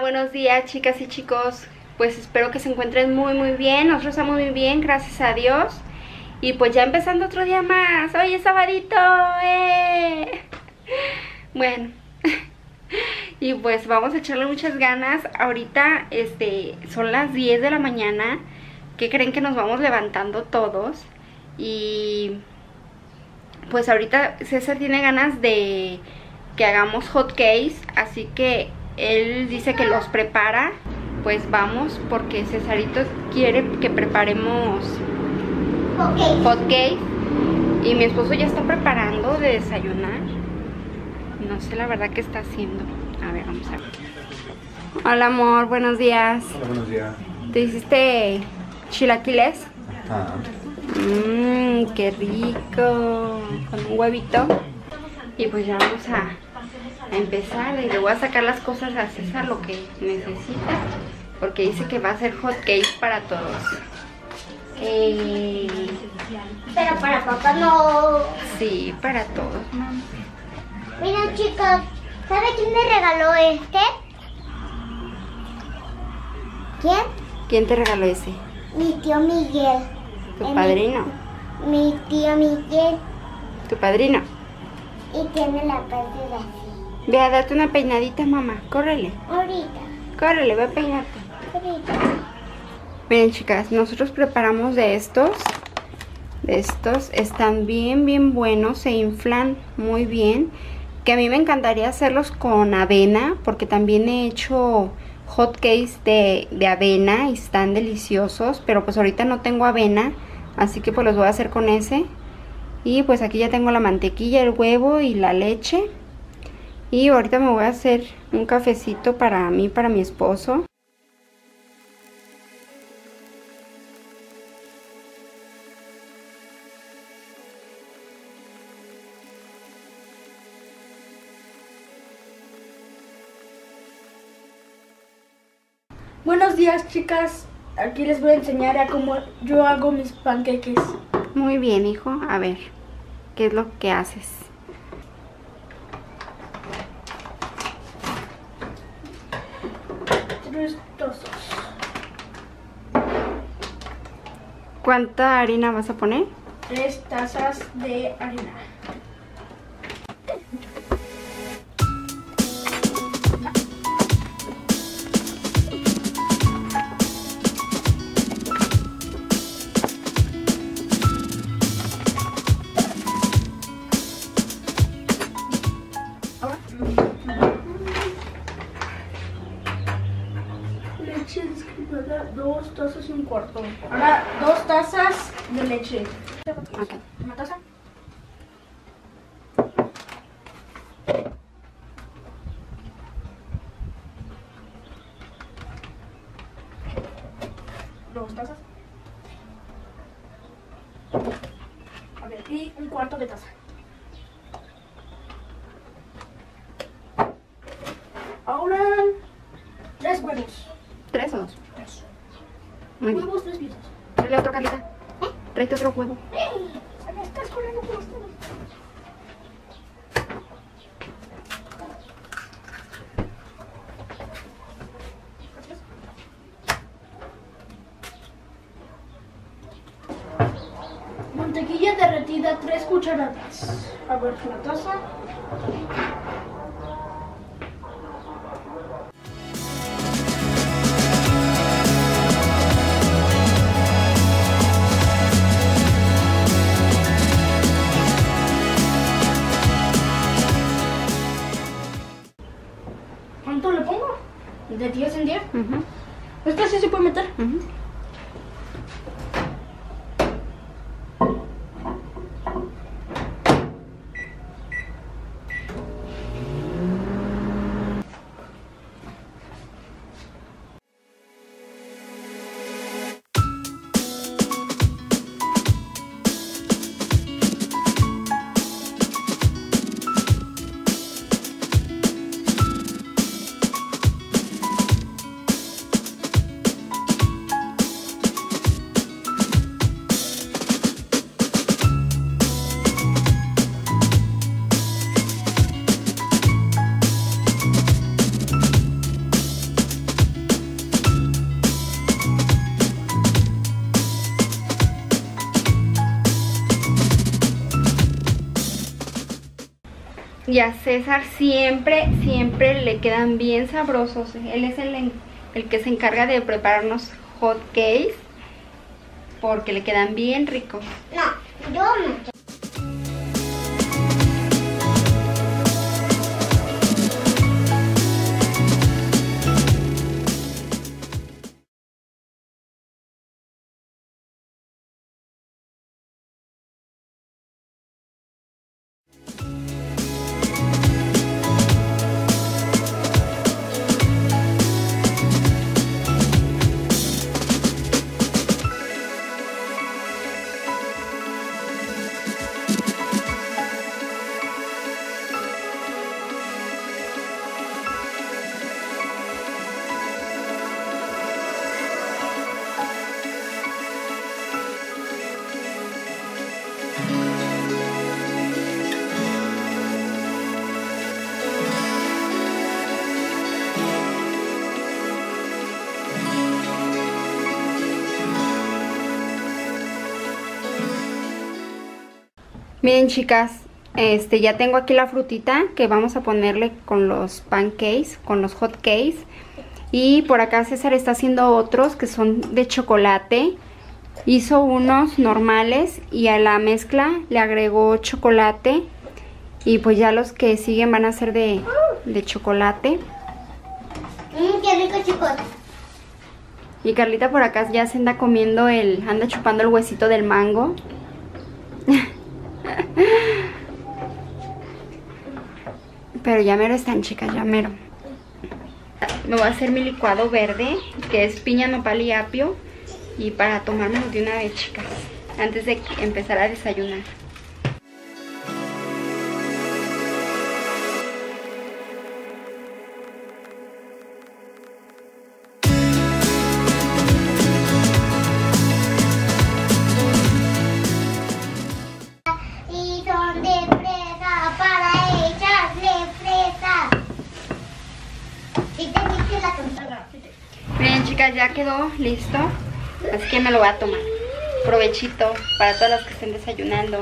buenos días, chicas y chicos. Pues espero que se encuentren muy bien. Nosotros estamos muy bien, gracias a Dios. Y pues ya empezando otro día más. Hoy es sabadito, Bueno. Y pues vamos a echarle muchas ganas. Ahorita son las 10 de la mañana. ¿Qué creen? Que nos vamos levantando todos. Y pues ahorita César tiene ganas de que hagamos hot cakes, así que él dice que los prepara. Pues vamos, porque Cesarito quiere que preparemos hot cakes. Y mi esposo ya está preparando de desayunar. No sé la verdad qué está haciendo. A ver, vamos a ver. Hola amor, buenos días. Hola, buenos días. ¿Te hiciste chilaquiles? Ajá. Qué rico. Con un huevito. Y pues ya vamos a empezar. Y le voy a sacar las cosas a César, lo que necesita, porque dice que va a hacer hot cakes para todos. Pero para papá no. Sí, para todos, mamá. Miren chicos, ¿sabe quién me regaló este? ¿Quién? ¿Quién te regaló ese? Mi tío Miguel. Tu padrino. Mi tío Miguel. Tu padrino. Y tiene la parte de así. Ve a darte una peinadita, mamá. Córrele. Ahorita. Córrele, ve a peinarte. Ahorita. Miren, chicas, nosotros preparamos de estos. Están bien buenos. Se inflan muy bien. Que a mí me encantaría hacerlos con avena, porque también he hecho hot cakes de avena y están deliciosos. Pero pues ahorita no tengo avena, así que pues los voy a hacer con ese. Y pues aquí ya tengo la mantequilla, el huevo y la leche. Y ahorita me voy a hacer un cafecito para mí, para mi esposo. Buenos días, chicas. Aquí les voy a enseñar a cómo yo hago mis panqueques. Muy bien, hijo. A ver, ¿qué es lo que haces? Tres tazas. ¿Cuánta harina vas a poner? 3 tazas de harina. Leche descremada, 2 tazas y un cuarto. Ahora 2 tazas de leche. Ok. Una taza. Dos tazas. A ver, y un cuarto de taza. Ahora 3 huevos. 3 o 2. 3 Muy bien. huevos, 3 piezas. Tráele otro, Carlita. Tráete otro huevo. Me estás corriendo por los dedos. Mantequilla derretida, 3 cucharadas. A ver, la taza. ¿Cuánto le pongo? ¿De 10 en 10? Esta sí se puede meter. Y a César siempre le quedan bien sabrosos. Él es el que se encarga de prepararnos hot cakes porque le quedan bien ricos. No, yo no. Miren, chicas, ya tengo aquí la frutita que vamos a ponerle con los pancakes, con los hot cakes. Y por acá César está haciendo otros que son de chocolate. Hizo unos normales y a la mezcla le agregó chocolate. Y pues ya los que siguen van a ser de chocolate. Qué rico, chicos. Y Carlita por acá ya se anda comiendo anda chupando el huesito del mango. Pero ya mero están, chicas, ya mero. Me voy a hacer mi licuado verde, que es piña, nopal y apio. Y para tomármelo de una vez, chicas, antes de empezar a desayunar. Y son de fresa para echarle fresa. ¿Sí te viste la tontada? Miren, chicas, ya quedó listo. Así que me lo voy a tomar. Provechito para todas las que estén desayunando.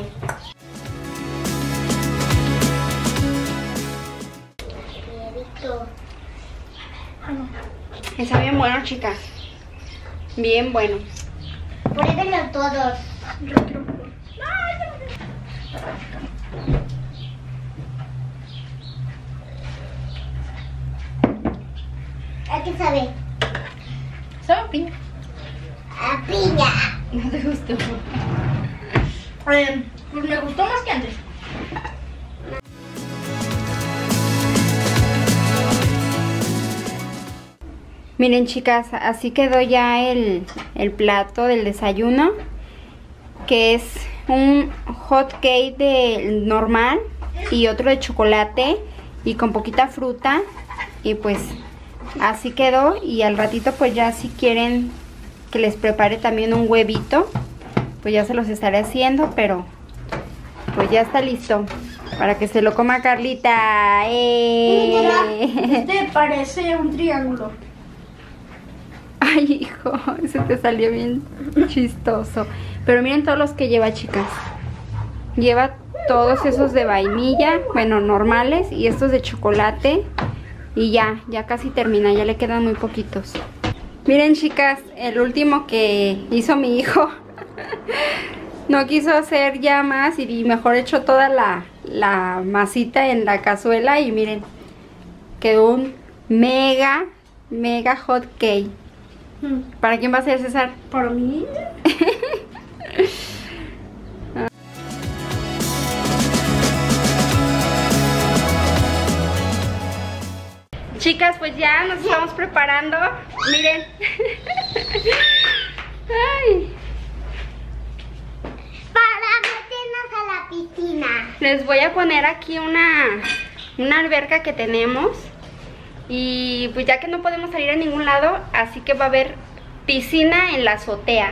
Está bien bueno, chicas. Bien bueno. Pruébenlo todos. ¿A qué sabe? ¿Sabe a piña? A piña. ¿No te gustó? Pues me gustó más que antes. Miren, chicas, así quedó ya el plato del desayuno, que es un hot cake normal y otro de chocolate y con poquita fruta. Y pues así quedó. Y al ratito pues ya si quieren que les prepare también un huevito, pues ya se los estaré haciendo, pero pues ya está listo para que se lo coma Carlita. Este parece un triángulo. Ay, hijo, ese te salió bien chistoso. Pero miren todos los que lleva, chicas. Lleva todos esos de vainilla, bueno, normales, y estos de chocolate. Y ya casi termina, ya le quedan muy poquitos. Miren, chicas, el último que hizo mi hijo no quiso hacer ya más y mejor echó toda la masita en la cazuela. Y miren, quedó un mega hot cake. ¿Para quién va a ser, César? ¿Para mí? Chicas, pues ya nos estamos preparando. Miren. Ay. Para meternos a la piscina. Les voy a poner aquí una alberca que tenemos. Y pues ya que no podemos salir a ningún lado, así que va a haber piscina en la azotea.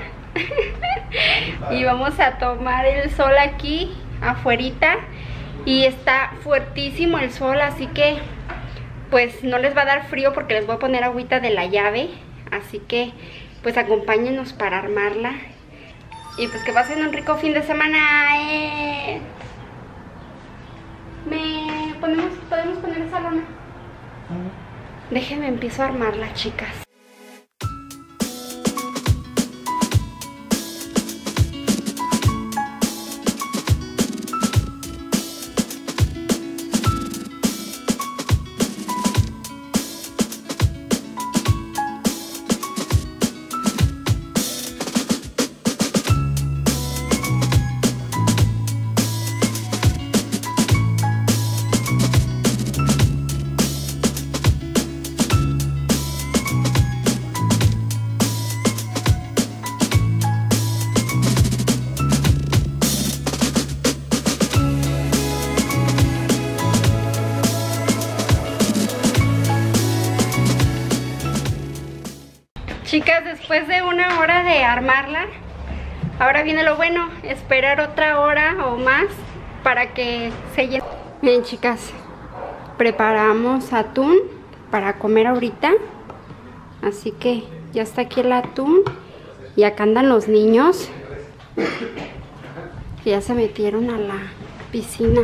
Y vamos a tomar el sol aquí afuerita. Y está fuertísimo el sol, así que pues no les va a dar frío porque les voy a poner agüita de la llave. Así que pues acompáñenos para armarla. Y pues que pasen un rico fin de semana. Me podemos poner esa lona. Déjenme, empiezo a armarla, chicas. Chicas, después de 1 hora de armarla, ahora viene lo bueno, esperar otra hora o más para que se llene. Bien, chicas, preparamos atún para comer ahorita, así que ya está aquí el atún y acá andan los niños que ya se metieron a la piscina.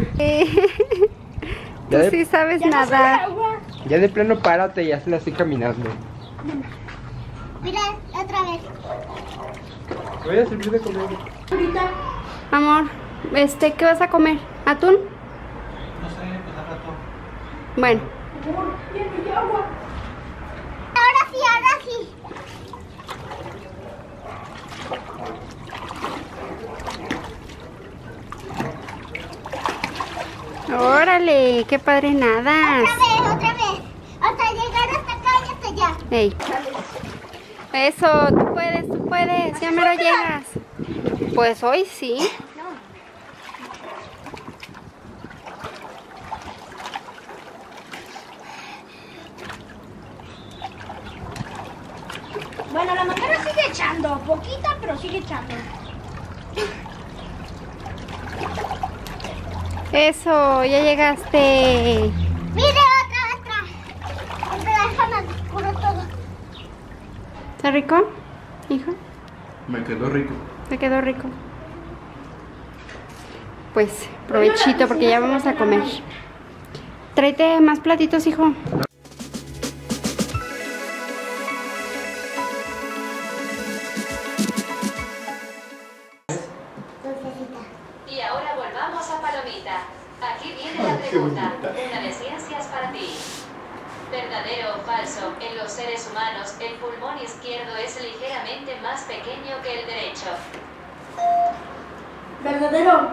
Tú sí sabes nadar. Ya de plano párate, ya se la estoy caminando. Mira, otra vez. Te voy a servir de comer. Amor, ¿qué vas a comer? ¿Atún? No sé, pues al rato. Bueno. Ahora sí, ahora sí. Órale, qué padre nadas. Otra vez. Hasta llegar hasta acá y hasta allá. Ey. Eso, tú puedes, ya me lo llegas. Pues hoy sí. Bueno, la manguera sigue echando, poquita, pero sigue echando. Eso, ya llegaste. Mire, otra. Déjame oscuro todo. ¿Está rico, hijo? Me quedó rico. Me quedó rico. Pues, provechito porque ya vamos a comer. Tráete más platitos, hijo. Y ahora volvamos a Palomita. Aquí viene la pregunta, una de ciencias para ti. ¿Verdadero o falso? En los seres humanos, el pulmón izquierdo es ligeramente más pequeño que el derecho. ¿Verdadero?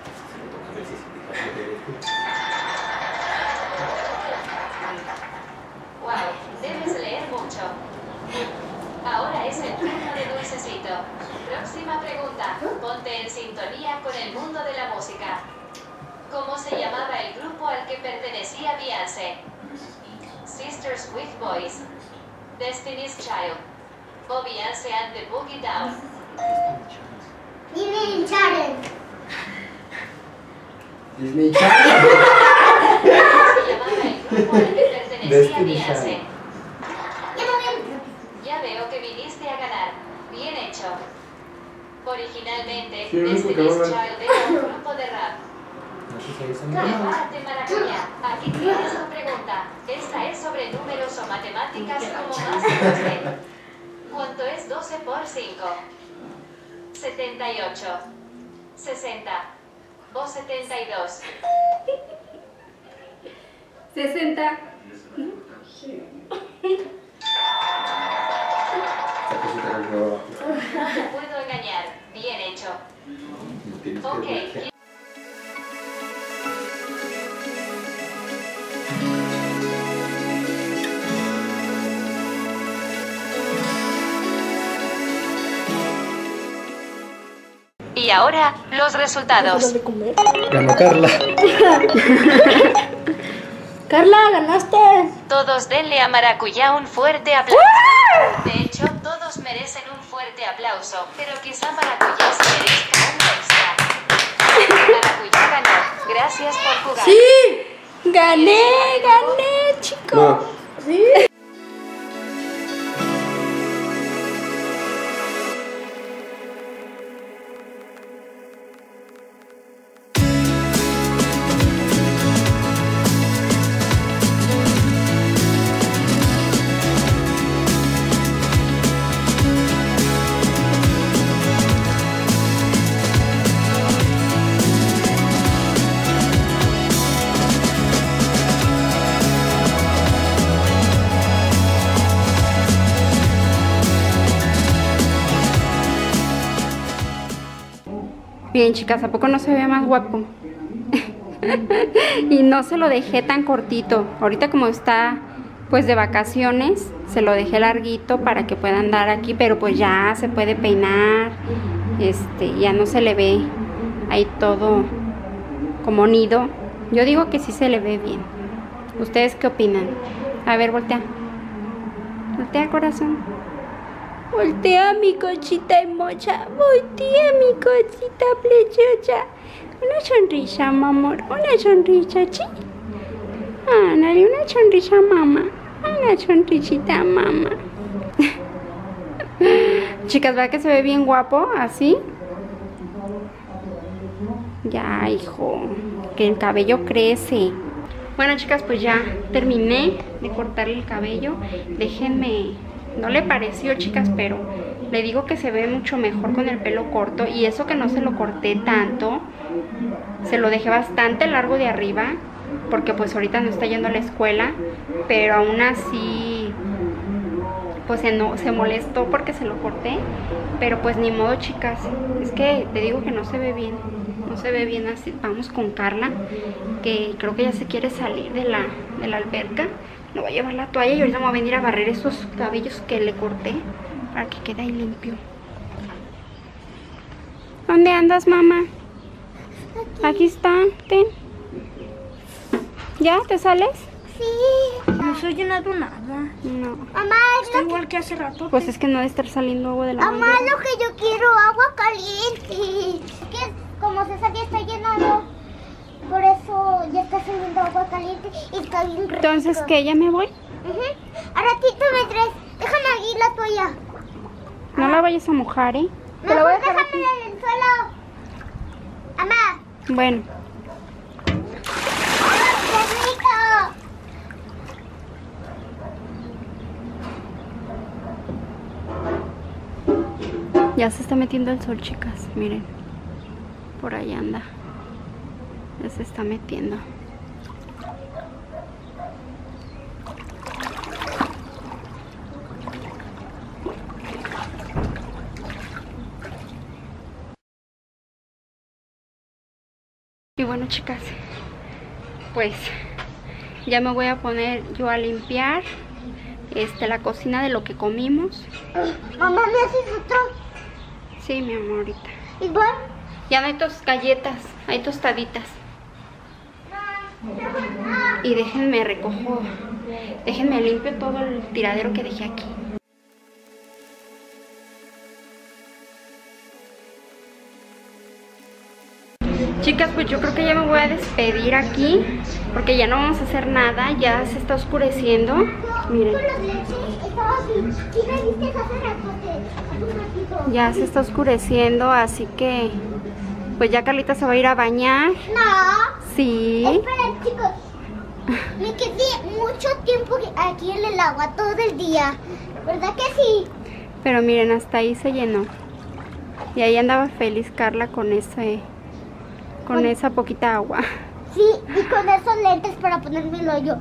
Wow, debes leer mucho. Ahora es el turno de Dulcecito. Próxima pregunta. Ponte en sintonía con el mundo de la música. ¿Cómo se llamaba el grupo al que pertenecía Beyoncé? Sisters with Boys, Destiny's Child, o Beyoncé and the Boogie Down. Disney Channel. Disney Channel. ¿Cómo se llamaba el grupo al que pertenecía Destiny's Beyoncé? Child. Ya veo que viniste a ganar. Bien hecho. Originalmente, Sí, lo único que Destiny's voy a ver. Child era un grupo de rap. Prepárate, maracuyá. Aquí tienes tu pregunta. Esta es sobre números o matemáticas como más te guste. ¿Cuánto es 12 por 5? 78, 60 o 72. 60. No te puedo engañar. Bien hecho. Ok. Y ahora, los resultados. ¿De comer? Ganó Carla. Carla, ganaste. Todos denle a Maracuyá un fuerte aplauso. De hecho, todos merecen un fuerte aplauso, pero quizá Maracuyá se merezca un extra. Maracuyá ganó. Gracias por jugar. Sí, gané, chicos. No. Sí. Bien, chicas, ¿a poco no se ve más guapo? Y no se lo dejé tan cortito. Ahorita como está pues de vacaciones, se lo dejé larguito para que pueda andar aquí, pero pues ya se puede peinar. Ya no se le ve ahí todo como nido. Yo digo que sí se le ve bien. ¿Ustedes qué opinan? A ver, voltea. Voltea, corazón. Voltea, mi cochita hermosa. Voltea, mi cochita preciosa. Una sonrisa, mi amor. Una sonrisa, ¿sí? Dale una sonrisa, mamá. Una sonrisita, mamá. Chicas, ¿verdad que se ve bien guapo? Así. Ya, hijo. Que el cabello crece. Bueno, chicas, pues ya terminé de cortarle el cabello. Déjenme... No le pareció, chicas, pero le digo que se ve mucho mejor con el pelo corto. Y eso que no se lo corté tanto. Se lo dejé bastante largo de arriba, porque pues ahorita no está yendo a la escuela. Pero aún así, pues se molestó porque se lo corté. Pero pues ni modo, chicas. Es que te digo que no se ve bien. No se ve bien así. Vamos con Carla, que creo que ya se quiere salir de la alberca. Le voy a llevar la toalla y ahorita me voy a venir a barrer esos cabellos que le corté para que quede ahí limpio. ¿Dónde andas, mamá? Aquí está, ten. ¿Ya? ¿Te sales? Sí. No estoy llenando nada. No. Mamá, Estoy igual que hace rato. Pues es que no debe estar saliendo agua de la mamá, manguera. lo que yo quiero, agua caliente. Que como César ya está llenando, por eso ya está saliendo agua caliente y está bien rico. Entonces, ¿qué? ¿Ya me voy? A ratito me traes. Déjame aquí la toalla. No la vayas a mojar, ¿eh? Te la No, voy a dejar aquí. déjamela en el suelo. Mamá. Bueno. ¡Qué rico! Ya se está metiendo el sol, chicas. Miren. Por ahí anda. Ya se está metiendo. Y bueno, chicas, pues ya me voy a poner yo a limpiar la cocina de lo que comimos. Mamá, ¿me haces otro? Sí, mi amor, ahorita. Igual. Ya no hay galletas, hay tostaditas. Y déjenme recojo, déjenme limpio todo el tiradero que dejé aquí. Chicas, pues yo creo que ya me voy a despedir aquí, porque ya no vamos a hacer nada, ya se está oscureciendo. Miren. Ya se está oscureciendo, así que pues ya Carlita se va a ir a bañar. No. Sí. Espera, chicos. Me quedé mucho tiempo aquí en el agua, todo el día. ¿Verdad que sí? Pero miren, hasta ahí se llenó. Y ahí andaba feliz Carla con esa poquita agua. Sí, y con esos lentes para ponérmelo yo.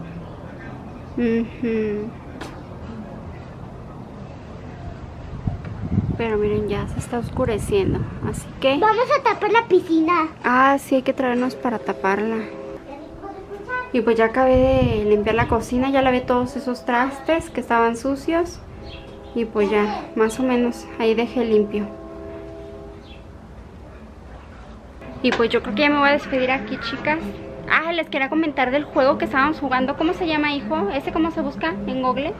Pero miren, ya se está oscureciendo, así que... Vamos a tapar la piscina. Ah, sí, hay que traernos para taparla. Y pues ya acabé de limpiar la cocina, ya lavé todos esos trastes que estaban sucios. Y pues ya, más o menos, ahí dejé limpio. Y pues yo creo que ya me voy a despedir aquí, chicas. Ah, les quería comentar del juego que estábamos jugando. ¿Cómo se llama, hijo? ¿Ese cómo se busca en Google?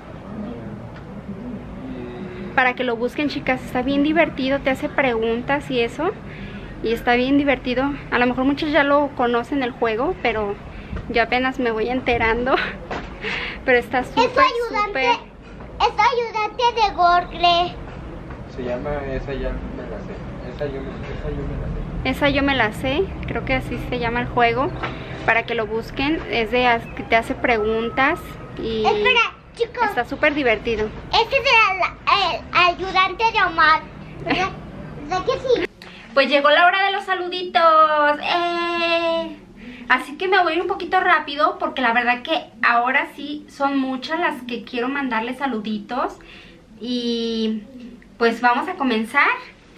Para que lo busquen, chicas. Está bien divertido, te hace preguntas y eso. Y está bien divertido. A lo mejor muchos ya lo conocen el juego, pero yo apenas me voy enterando. Pero está súper, súper... Es ayudante de Google. Se llama esa ya me la sé. Esa yo me la sé. Esa yo me la sé, creo que así se llama el juego, para que lo busquen. Es de que te hace preguntas y espera, chicos, está súper divertido. Este es el ayudante de Omar, ¿verdad? ¿Verdad que sí? Pues llegó la hora de los saluditos. Así que me voy a ir un poquito rápido, porque la verdad que ahora sí son muchas las que quiero mandarles saluditos. Y pues vamos a comenzar.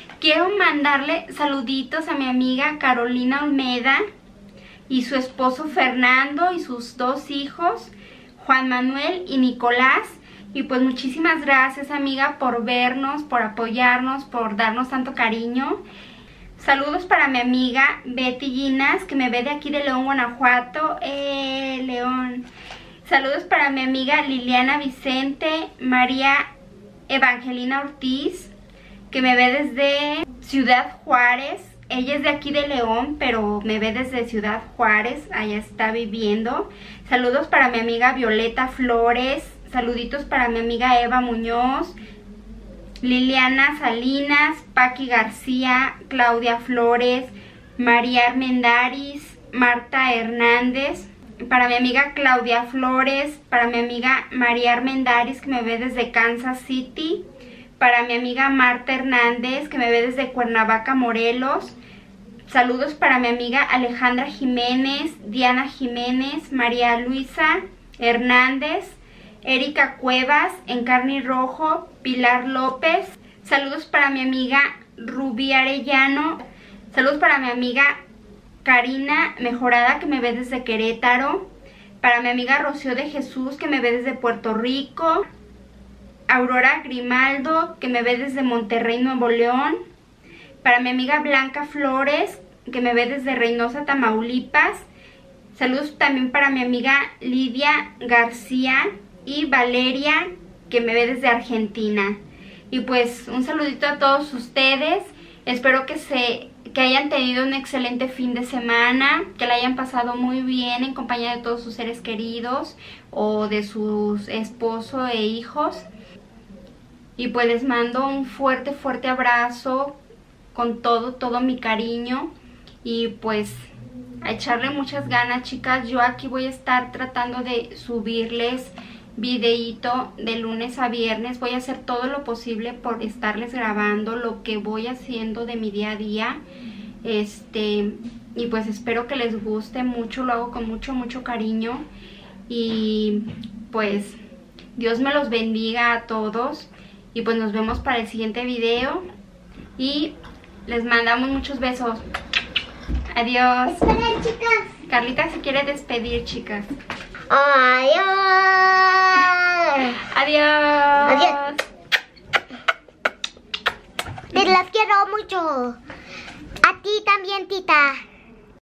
Quiero mandarle saluditos a mi amiga Carolina Olmeda y su esposo Fernando y sus 2 hijos, Juan Manuel y Nicolás. Y pues muchísimas gracias, amiga, por vernos, por apoyarnos, por darnos tanto cariño. Saludos para mi amiga Betty Ginas, que me ve de aquí de León, Guanajuato. León. Saludos para mi amiga Liliana Vicente, María Evangelina Ortiz, que me ve desde Ciudad Juárez. Ella es de aquí de León, pero me ve desde Ciudad Juárez, allá está viviendo. Saludos para mi amiga Violeta Flores, saluditos para mi amiga Eva Muñoz, Liliana Salinas, Paqui García, Claudia Flores, María Armendáriz, Marta Hernández. Para mi amiga Claudia Flores, para mi amiga María Armendáriz, que me ve desde Kansas City, para mi amiga Marta Hernández, que me ve desde Cuernavaca, Morelos. Saludos para mi amiga Alejandra Jiménez, Diana Jiménez, María Luisa Hernández, Erika Cuevas, Encarni Rojo, Pilar López. Saludos para mi amiga Rubí Arellano. Saludos para mi amiga Karina Mejorada, que me ve desde Querétaro. Para mi amiga Rocío de Jesús, que me ve desde Puerto Rico. Aurora Grimaldo, que me ve desde Monterrey, Nuevo León. Para mi amiga Blanca Flores, que me ve desde Reynosa, Tamaulipas. Saludos también para mi amiga Lidia García y Valeria, que me ve desde Argentina. Y pues un saludito a todos ustedes. Espero que hayan tenido un excelente fin de semana, que la hayan pasado muy bien en compañía de todos sus seres queridos o de sus esposos e hijos. Y pues les mando un fuerte, fuerte abrazo con todo mi cariño. Y pues a echarle muchas ganas, chicas. Yo aquí voy a estar tratando de subirles videíto de lunes a viernes. Voy a hacer todo lo posible por estarles grabando lo que voy haciendo de mi día a día. Y pues espero que les guste mucho. Lo hago con mucho cariño. Y pues Dios me los bendiga a todos. Y pues nos vemos para el siguiente video. Y les mandamos muchos besos. Adiós. Esperen, chicas. Carlita se quiere despedir, chicas. Adiós. Adiós. Adiós. Les las quiero mucho. A ti también, tita.